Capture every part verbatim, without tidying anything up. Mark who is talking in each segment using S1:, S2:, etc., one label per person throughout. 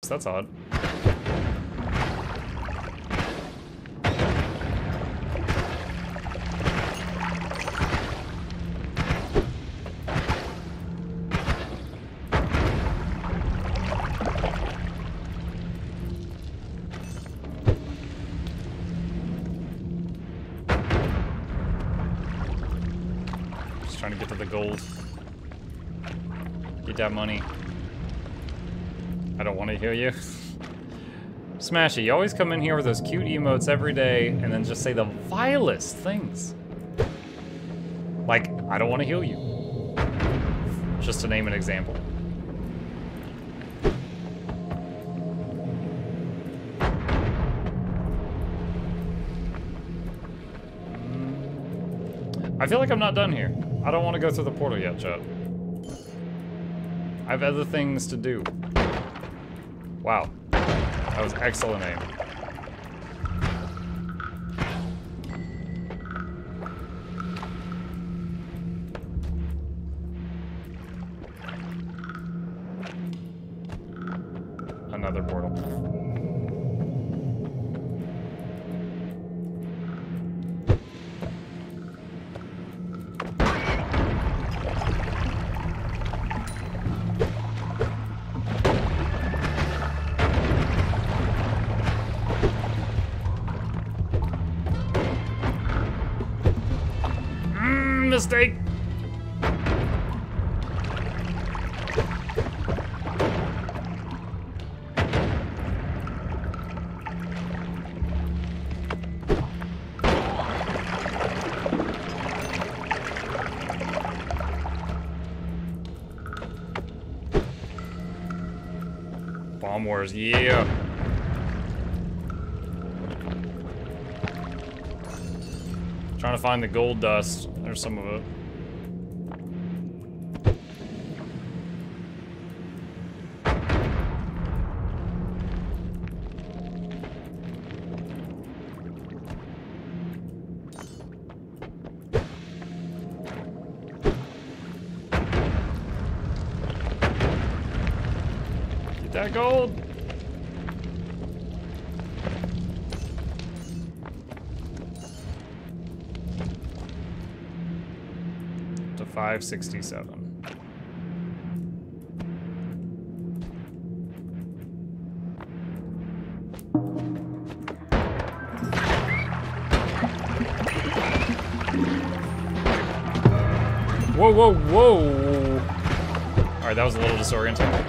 S1: That's odd. Just trying to get to the gold. Get that money. I don't want to hear you. Smashy, you always come in here with those cute emotes every day and then just say the vilest things. Like, I don't want to heal you. Just to name an example. I feel like I'm not done here. I don't want to go through the portal yet, chat. I have other things to do. Wow. That was excellent aim. Another portal. Mistake. Bomb Wars, yeah. Trying to find the gold dust. There's some of it. Get that gold. five sixty-seven. Whoa, whoa, whoa! Alright, that was a little disorienting.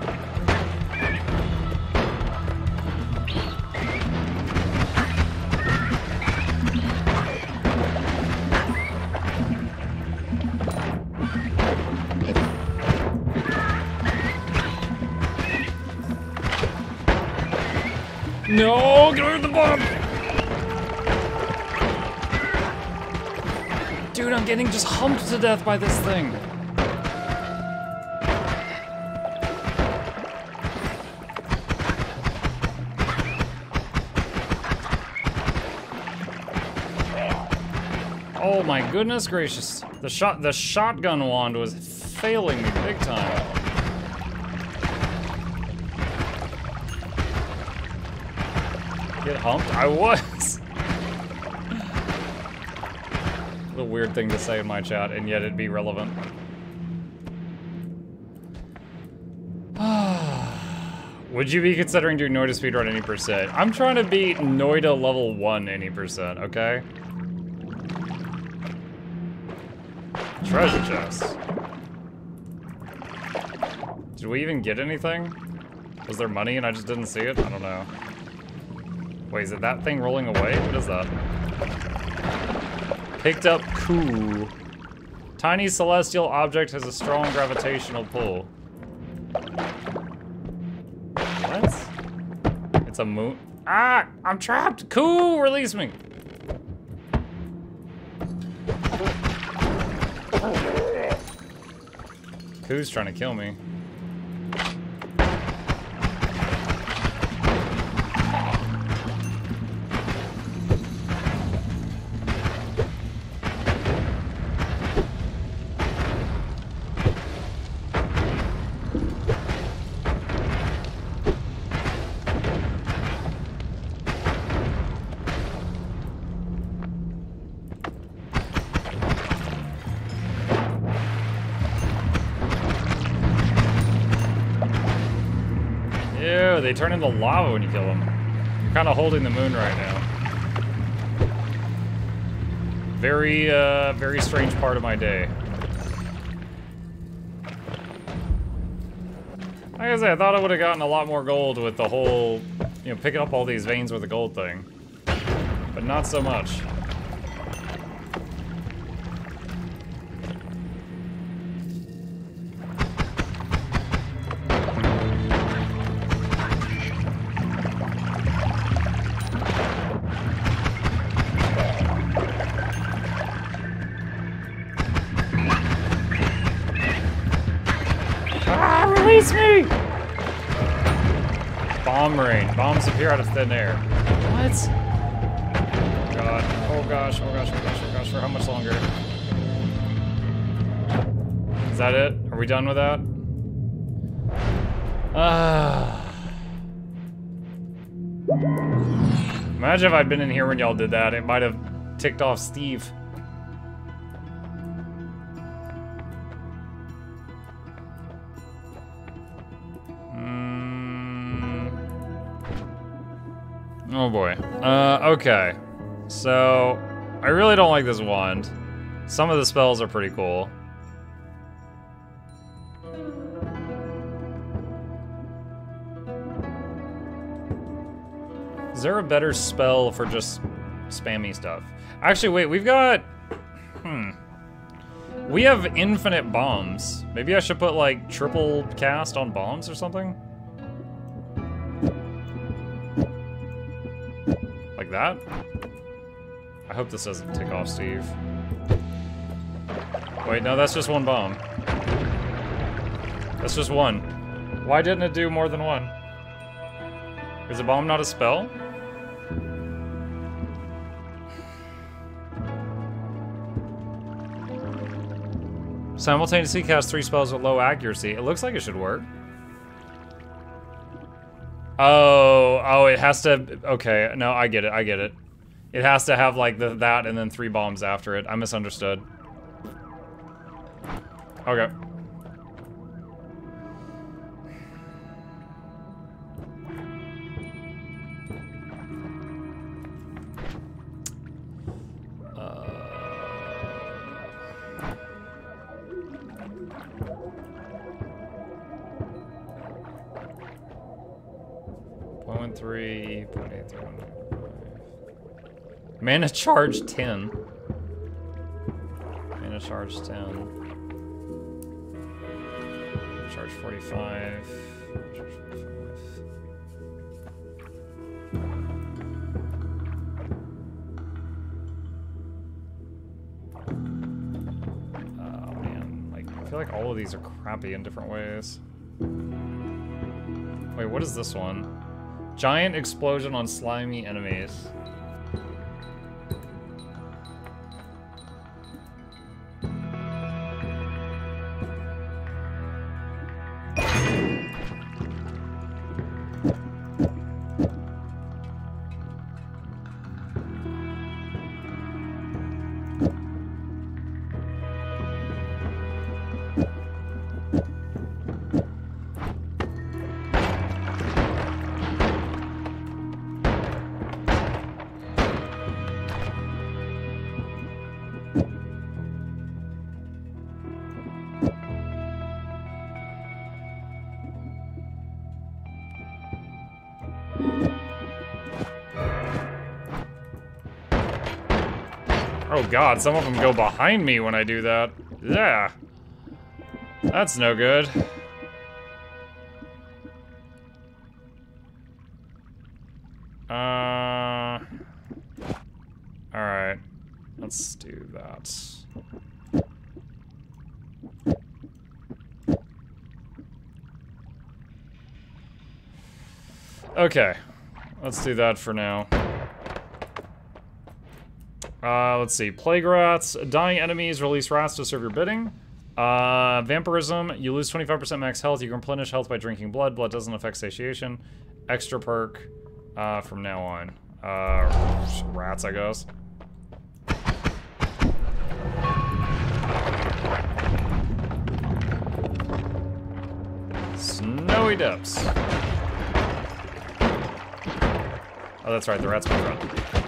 S1: No, get rid of the bomb! Dude, I'm getting just humped to death by this thing. Oh my goodness gracious. The shot the shotgun wand was failing me big time. Get humped? I was. What a weird thing to say in my chat, and yet it'd be relevant. Would you be considering doing Noida speedrun any percent? I'm trying to beat Noida level one any percent, okay? Treasure chest. Did we even get anything? Was there money and I just didn't see it? I don't know. Wait, is it that thing rolling away? What is that? Picked up Coup. Tiny celestial object has a strong gravitational pull. What? It's a moon. Ah! I'm trapped! Coup! Release me! Coup's trying to kill me. true. They turn into lava when you kill them. You're kind of holding the moon right now. Very, uh, very strange part of my day. Like I said, I thought I would have gotten a lot more gold with the whole, you know, picking up all these veins with the gold thing. But not so much. Release me! Bomb rain. Bombs appear out of thin air. What? Oh god. Oh gosh, oh gosh, oh gosh, oh gosh. For how much longer? Is that it? Are we done with that? Ah. Imagine if I'd been in here when y'all did that. It might have ticked off Steve. Oh boy. Uh, okay. So, I really don't like this wand. Some of the spells are pretty cool. Is there a better spell for just spammy stuff? Actually, wait, we've got... Hmm. We have infinite bombs. Maybe I should put, like, triple cast on bombs or something? Like that? I hope this doesn't tick off Steve. Wait, no, that's just one bomb. That's just one. Why didn't it do more than one? Is a bomb not a spell? Simultaneously cast three spells with low accuracy. It looks like it should work. Oh, oh, it has to, okay, no, I get it, I get it. It has to have, like, the, that and then three bombs after it. I misunderstood. Okay. Three, point eight, three, one, five. Mana charge ten. Mana charge ten. Charge forty-five. Charge forty-five. Oh man, like I feel like all of these are crappy in different ways. Wait, what is this one? Giant explosion on slimy enemies. Oh god, some of them go behind me when I do that. Yeah. That's no good. Uh... Alright. Let's do that. Okay. Let's do that for now. Uh, let's see. Plague rats. Dying enemies release rats to serve your bidding. Uh, vampirism. You lose twenty-five percent max health. You can replenish health by drinking blood. Blood doesn't affect satiation. Extra perk uh, from now on. Uh, rats, I guess. Snowy depths. Oh, that's right, the rat's my front.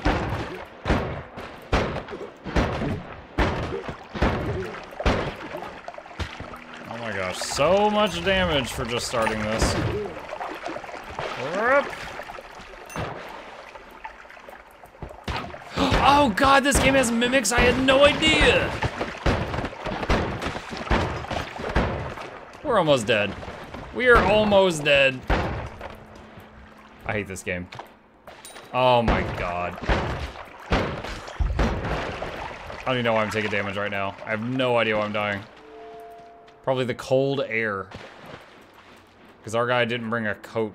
S1: Oh my gosh, so much damage for just starting this. Oh god, this game has mimics, I had no idea! We're almost dead. We are almost dead. I hate this game. Oh my god. I don't even know why I'm taking damage right now. I have no idea why I'm dying. Probably the cold air. Because our guy didn't bring a coat.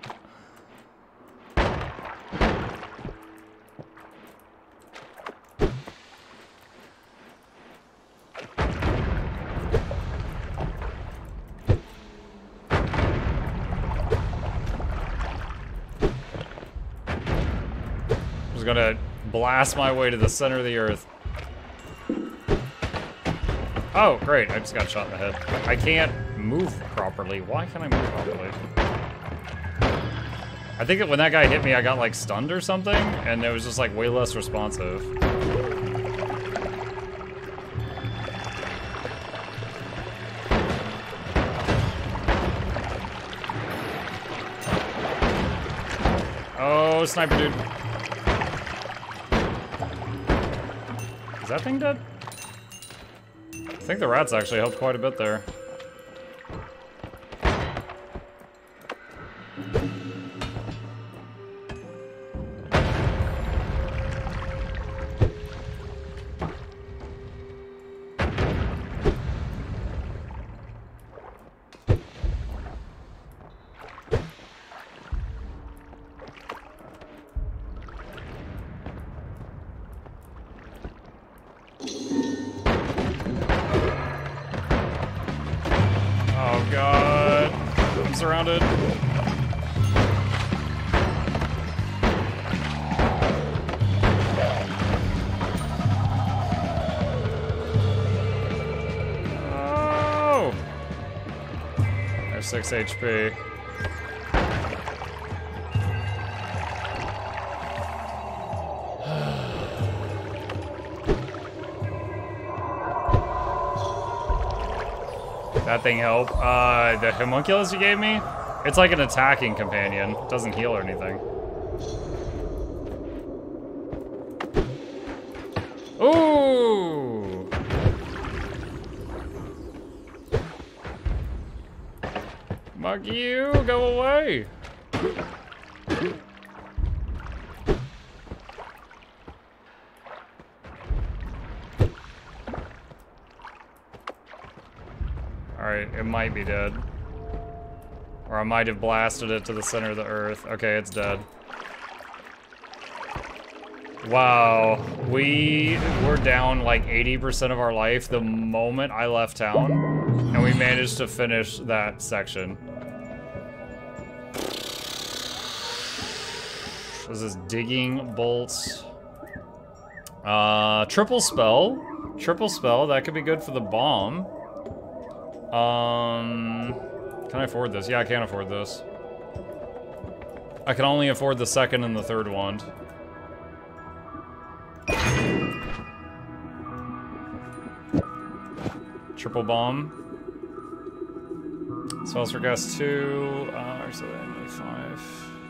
S1: I'm gonna blast my way to the center of the earth. Oh, great, I just got shot in the head. I can't move properly. Why can't I move properly? I think that when that guy hit me, I got like stunned or something, and it was just like way less responsive. Oh, sniper dude. Is that thing dead? I think the rats actually helped quite a bit there. Surrounded. Oh! I have six H P. That thing helped. Uh, the homunculus you gave me? It's like an attacking companion. It doesn't heal or anything. Ooh! Fuck you, go away! Alright, it might be dead. Or I might have blasted it to the center of the earth. Okay, it's dead. Wow, we were down like eighty percent of our life the moment I left town, and we managed to finish that section. This is digging bolts. Uh, triple spell. Triple spell, that could be good for the bomb. Um, can I afford this? Yeah, I can afford this. I can only afford the second and the third wand. Triple bomb. Spells for gas two. Uh, so five.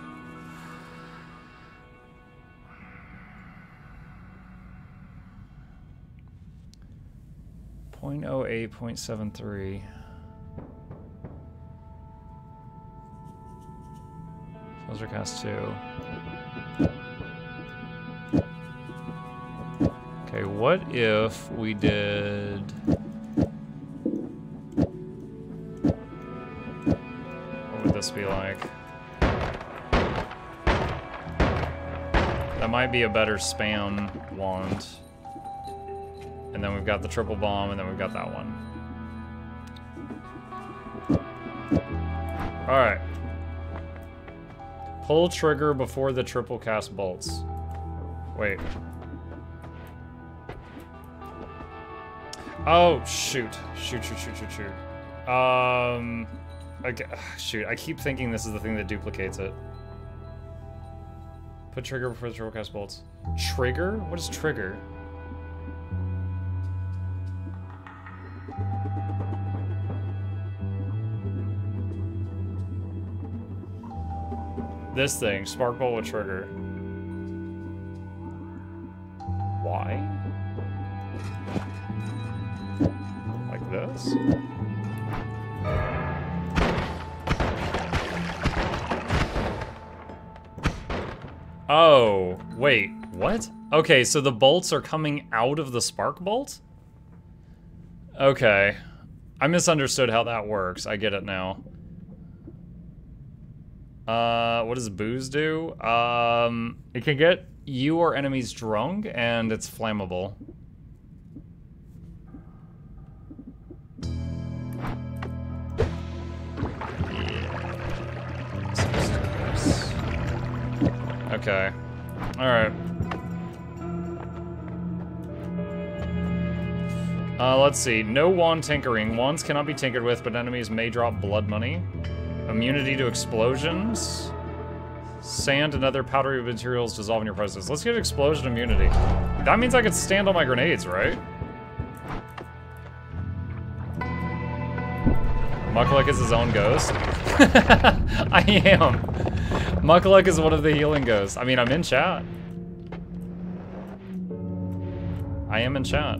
S1: point oh eight, point seven three. Those are cast two. Okay, what if we did... What would this be like? That might be a better spam wand. And then we've got the triple bomb, and then we've got that one. Alright. Pull trigger before the triple cast bolts. Wait. Oh, shoot. Shoot, shoot, shoot, shoot, shoot. Um, okay. Shoot, I keep thinking this is the thing that duplicates it. Put trigger before the troll cast bolts. Trigger? What is trigger? This thing, spark bolt with trigger. Why? Like this? Oh, wait, what? Okay, so the bolts are coming out of the spark bolt? Okay. I misunderstood how that works. I get it now. Uh, what does booze do? Um, it can get you or enemies drunk, and it's flammable. Yeah. Okay. Alright. Uh, let's see. No wand tinkering. Wands cannot be tinkered with, but enemies may drop blood money. Immunity to explosions. Sand and other powdery materials dissolve in your presence. Let's get explosion immunity. That means I could stand on my grenades, right? Mukluk is his own ghost. I am. Mukluk is one of the healing ghosts. I mean, I'm in chat. I am in chat.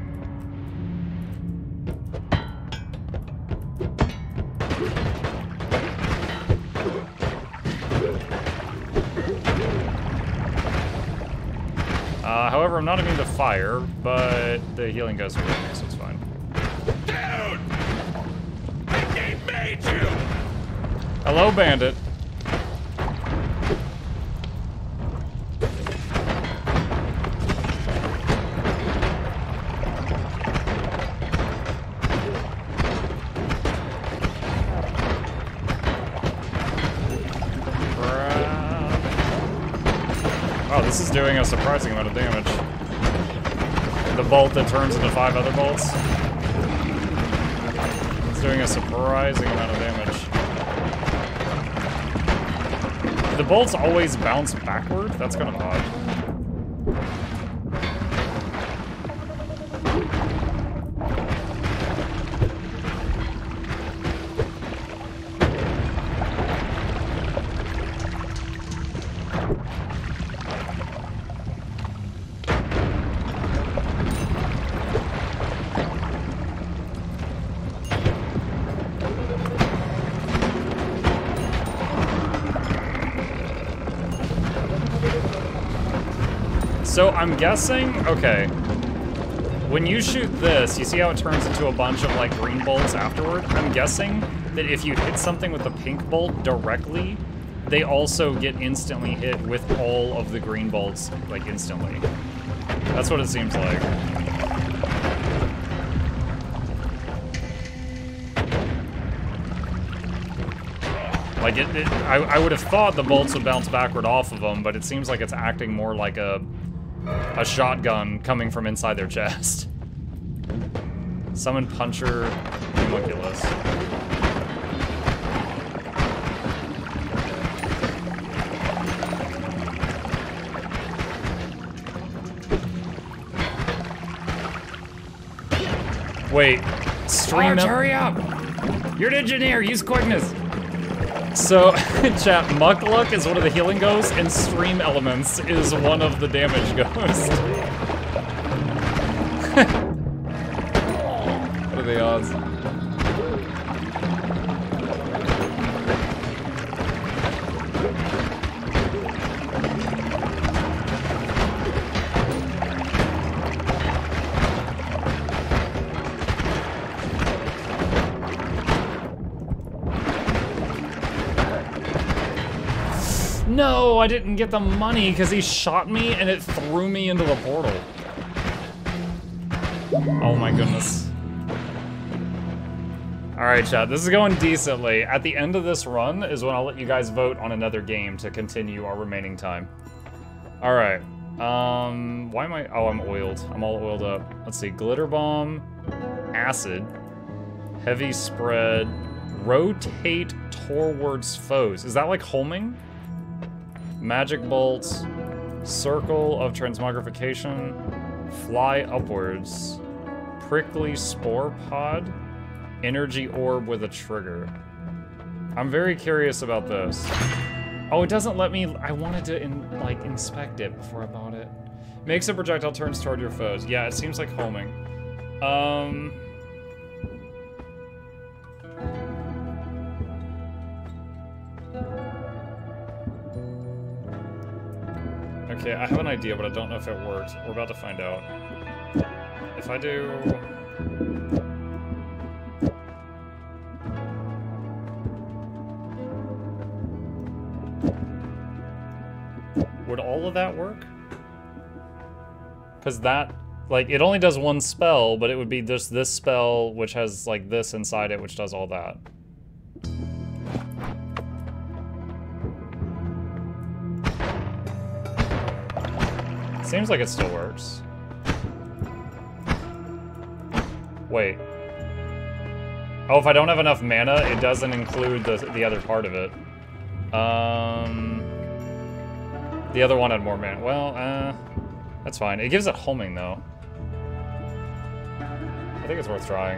S1: Uh, however, I'm not immune to fire, but the healing ghosts are with me, so it's fine.
S2: Dude! I game made you!
S1: Hello, bandit. Oh, this is doing a surprising amount of damage. The bolt that turns into five other bolts. It's doing a surprising amount of damage. The bolts always bounce backward? That's kind of odd. So I'm guessing, okay, when you shoot this, you see how it turns into a bunch of like green bolts afterward? I'm guessing that if you hit something with the pink bolt directly, they also get instantly hit with all of the green bolts, like instantly. That's what it seems like. Like, it, it, I, I would have thought the bolts would bounce backward off of them, but it seems like it's acting more like a a shotgun coming from inside their chest. Summon Puncher Homunculus. Wait, stream up.
S3: Hurry up! You're an engineer, use quickness!
S1: So, chat, Mukluk is one of the healing ghosts, and Stream Elements is one of the damage ghosts. What are the odds? No, I didn't get the money because he shot me and it threw me into the portal. Oh my goodness. All right, chat, this is going decently. At the end of this run is when I'll let you guys vote on another game to continue our remaining time. All right, um, why am I, oh, I'm oiled. I'm all oiled up. Let's see, Glitter Bomb, Acid, Heavy Spread, Rotate towards foes. Is that like homing? Magic Bolt, Circle of Transmogrification, Fly Upwards, Prickly Spore Pod, Energy Orb with a trigger. I'm very curious about this. Oh, it doesn't let me, I wanted to in, like inspect it before I bought it. Makes a projectile turns toward your foes. Yeah, it seems like homing. Um... Okay, I have an idea, but I don't know if it worked. We're about to find out. If I do... Would all of that work? Because that, like, it only does one spell, but it would be just this spell, which has, like, this inside it, which does all that. Seems like it still works. Wait. Oh, if I don't have enough mana, it doesn't include the, the other part of it. Um, the other one had more mana. Well, uh, that's fine. It gives it homing, though. I think it's worth trying.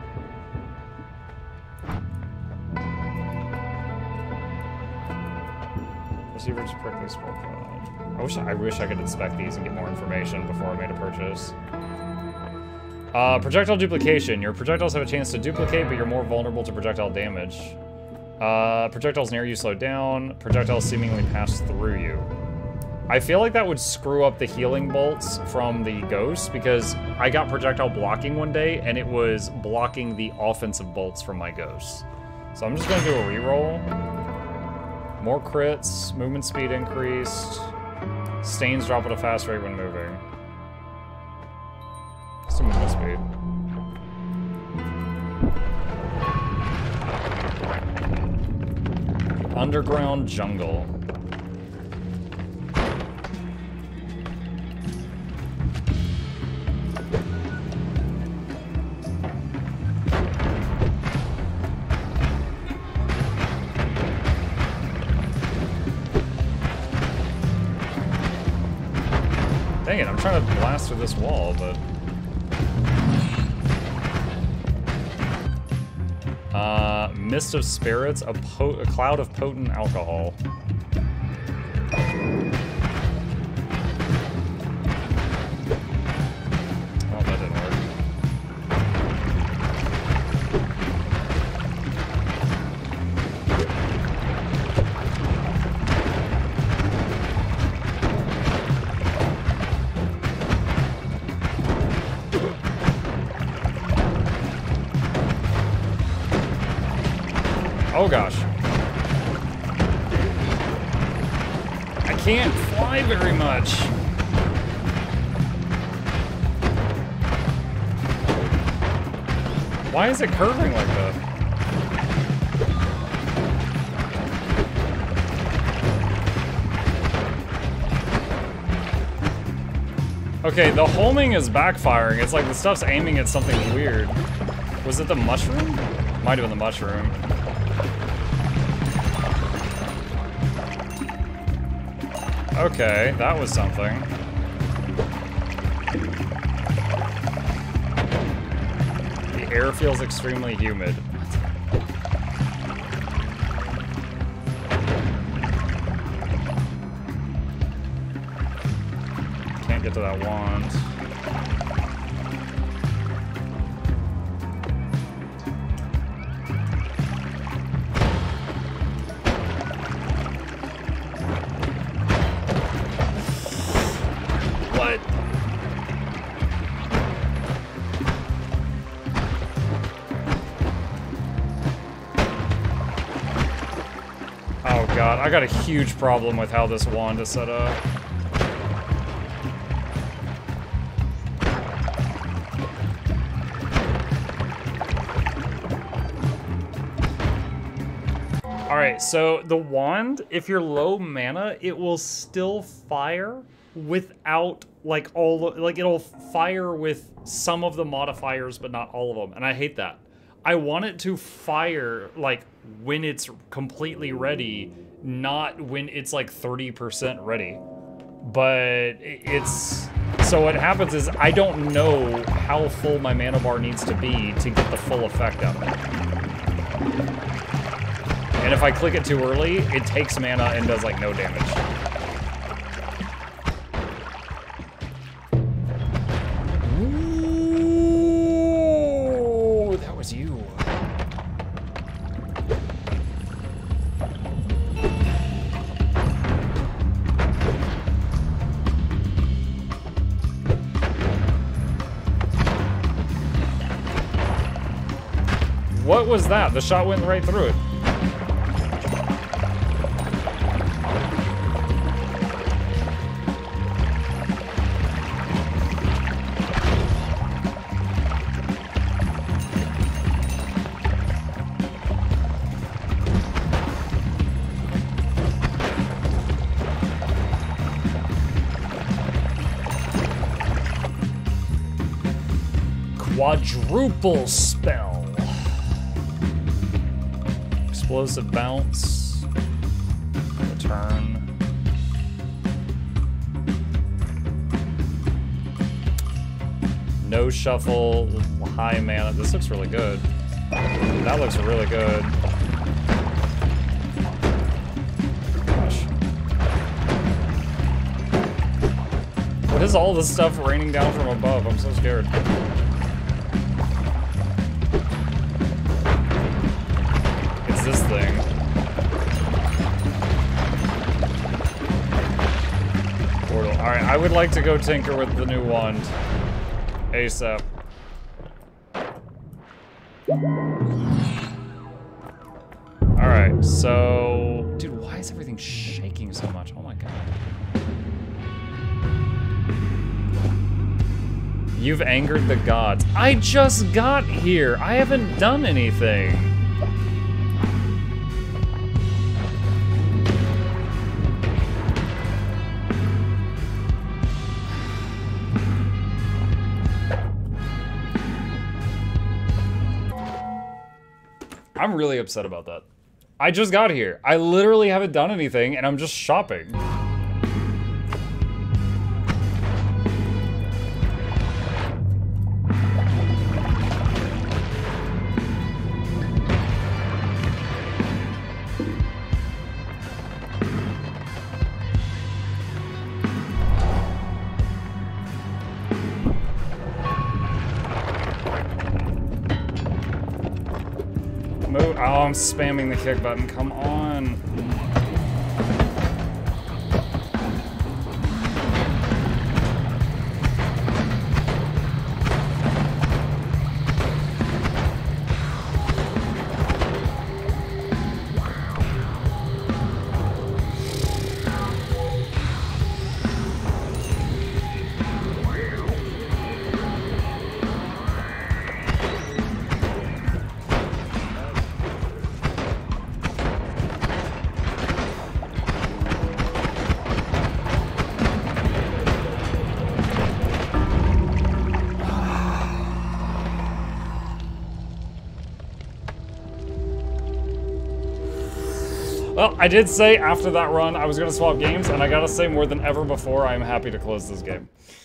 S1: Receiver's Prickly Spore Pod. I wish I wish I could inspect these and get more information before I made a purchase. Uh, projectile duplication. Your projectiles have a chance to duplicate, but you're more vulnerable to projectile damage. Uh, projectiles near you slow down. Projectiles seemingly pass through you. I feel like that would screw up the healing bolts from the ghost, because I got projectile blocking one day, and it was blocking the offensive bolts from my ghosts. So I'm just going to do a reroll. More crits, movement speed increased. Stains drop at a fast rate when moving. Some movement speed. Underground jungle. Dang it, I'm trying to blast through this wall, but... Uh, Mist of Spirits, a, po a cloud of potent alcohol. Oh, that didn't work. Oh gosh. I can't fly very much. Why is it curving like that? Okay, the homing is backfiring. It's like the stuff's aiming at something weird. Was it the mushroom? Might have been the mushroom. Okay, that was something. The air feels extremely humid. Can't get to that wand. I got a huge problem with how this wand is set up. Alright, so the wand, if you're low mana, it will still fire without, like, all the, like, it'll fire with some of the modifiers, but not all of them, and I hate that. I want it to fire, like, when it's completely ready, not when it's, like, thirty percent ready. But it's... So what happens is I don't know how full my mana bar needs to be to get the full effect out of it. And if I click it too early, it takes mana and does, like, no damage. Ooh, that was you. What was that? The shot went right through it. Quadruple spell. Explosive bounce. Return. No shuffle. High mana. This looks really good. That looks really good. Gosh. What is all this stuff raining down from above? I'm so scared. This thing. Portal. Alright, I would like to go tinker with the new wand. ASAP. Alright, so... Dude, why is everything shaking so much? Oh my god. You've angered the gods. I just got here! I haven't done anything! I'm really upset about that. I just got here. I literally haven't done anything, and I'm just shopping. Oh, I'm spamming the kick button. Come on. Well, I did say after that run I was gonna swap games, and I gotta say more than ever before, I am happy to close this game.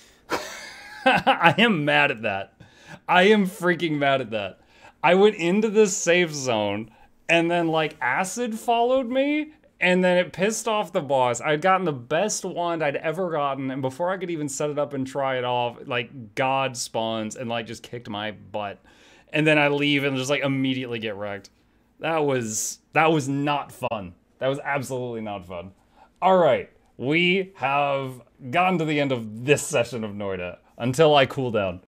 S1: I am mad at that. I am freaking mad at that. I went into this safe zone, and then like acid followed me, and then it pissed off the boss. I'd gotten the best wand I'd ever gotten, and before I could even set it up and try it off, like God spawns and like just kicked my butt. And then I leave and just like immediately get wrecked. That was, that was not fun. That was absolutely not fun. All right, we have gotten to the end of this session of Noita until I cool down.